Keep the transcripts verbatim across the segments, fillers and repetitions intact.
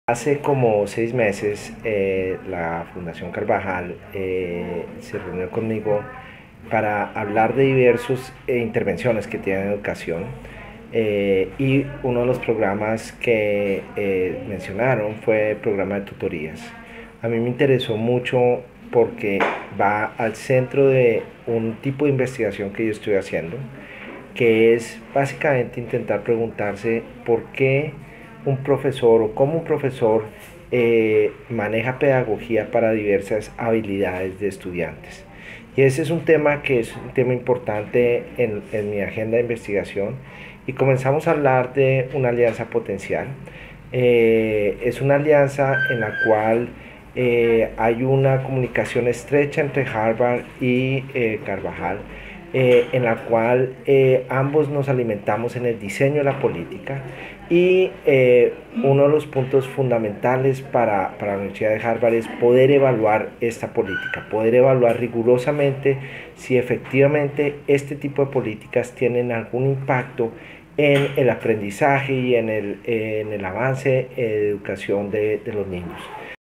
Hace como seis meses eh, la Fundación Carvajal eh, se reunió conmigo para hablar de diversas eh, intervenciones que tiene en educación eh, y uno de los programas que eh, mencionaron fue el programa de tutorías. A mí me interesó mucho porque va al centro de un tipo de investigación que yo estoy haciendo, que es básicamente intentar preguntarse por qué un profesor o cómo un profesor eh, maneja pedagogía para diversas habilidades de estudiantes. Y ese es un tema que es un tema importante en, en mi agenda de investigación y comenzamos a hablar de una alianza potencial. Eh, es una alianza en la cual eh, hay una comunicación estrecha entre Harvard y eh, Carvajal, eh, en la cual eh, ambos nos alimentamos en el diseño de la política y eh, uno de los puntos fundamentales para, para la Universidad de Harvard es poder evaluar esta política, poder evaluar rigurosamente si efectivamente este tipo de políticas tienen algún impacto en el aprendizaje y en el, en el avance de educación de, de los niños.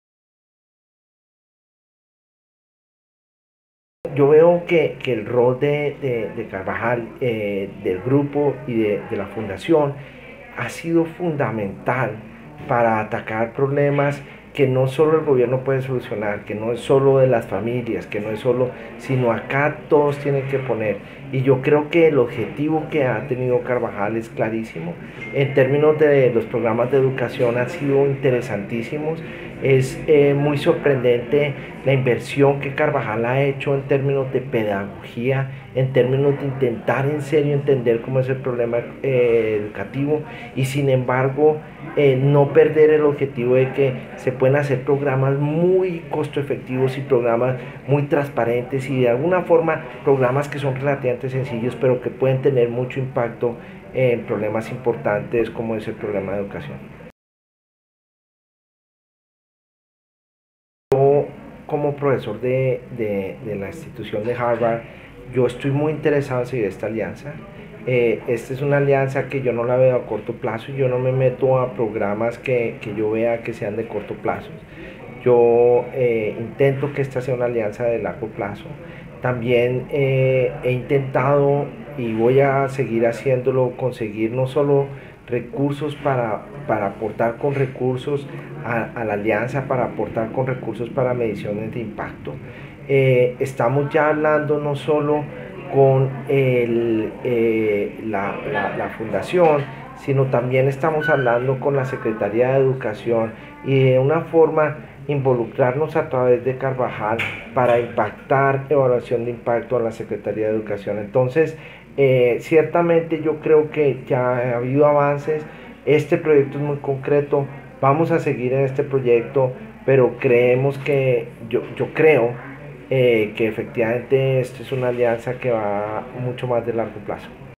Yo veo que, que el rol de, de, de Carvajal, eh, del grupo y de, de la fundación ha sido fundamental para atacar problemas que no solo el gobierno puede solucionar, que no es solo de las familias, que no es solo, sino acá todos tienen que poner. Y yo creo que el objetivo que ha tenido Carvajal es clarísimo. En términos de los programas de educación han sido interesantísimos. Es eh, muy sorprendente la inversión que Carvajal ha hecho en términos de pedagogía, en términos de intentar en serio entender cómo es el problema eh, educativo y sin embargo eh, no perder el objetivo de que se pueden hacer programas muy costo efectivos y programas muy transparentes y de alguna forma programas que son relativamente sencillos pero que pueden tener mucho impacto en problemas importantes como es el programa de educación. Como profesor de, de, de la institución de Harvard, yo estoy muy interesado en seguir esta alianza. Eh, esta es una alianza que yo no la veo a corto plazo, yo no me meto a programas que, que yo vea que sean de corto plazo. Yo eh, intento que esta sea una alianza de largo plazo. También eh, he intentado y voy a seguir haciéndolo, conseguir no solo recursos para, para aportar con recursos a, a la alianza, para aportar con recursos para mediciones de impacto. Eh, estamos ya hablando no solo con el, eh, la, la, la fundación, sino también estamos hablando con la Secretaría de Educación y de una forma involucrarnos a través de Carvajal para impactar evaluación de impacto a la Secretaría de Educación. Entonces, eh, ciertamente yo creo que ya ha habido avances, este proyecto es muy concreto, vamos a seguir en este proyecto, pero creemos que, yo, yo creo eh, que efectivamente esto es una alianza que va mucho más de largo plazo.